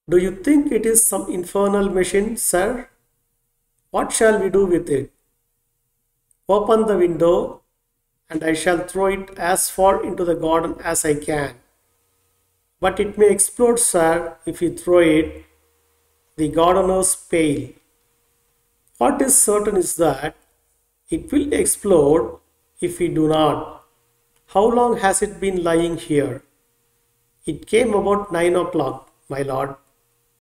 Do you think it is some infernal machine, sir? What shall we do with it? Open the window, and I shall throw it as far into the garden as I can. But it may explode, sir, if you throw it. The gardener's pale. What is certain is that it will explode if we do not. How long has it been lying here? It came about 9 o'clock, my lord.